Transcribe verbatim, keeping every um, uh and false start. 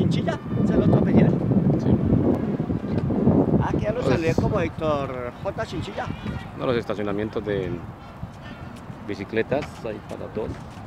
Chinchilla, es el otro apellido. Sí. Ah, que ya lo Pues- saludé como Héctor J. Chinchilla. No, los estacionamientos de bicicletas hay para todos.